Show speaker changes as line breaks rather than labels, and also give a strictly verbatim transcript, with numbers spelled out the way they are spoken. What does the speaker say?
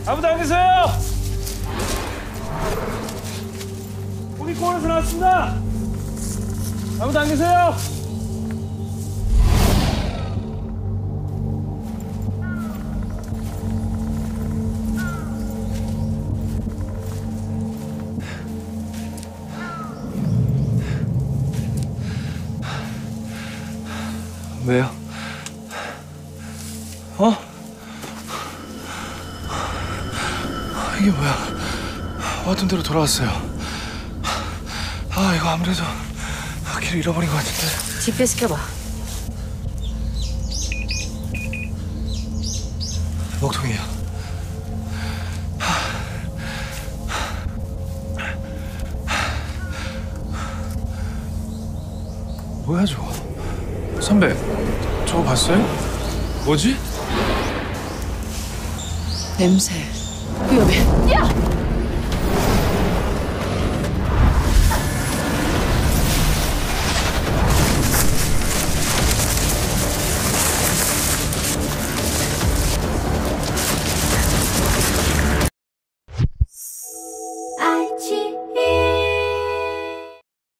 아무도 안 계세요? 고깃공원에서 나왔습니다. 아무도 안 계세요?
왜요? 어? 이게 뭐야? 왔던 대로 돌아왔어요. 아, 이거 아무래도 길 잃어버린 것 같은데.
지피에스 켜봐.
먹통이에요. 뭐야 저거? 선배, 저거 봤어요? 뭐지?
냄새. 위험해. 야!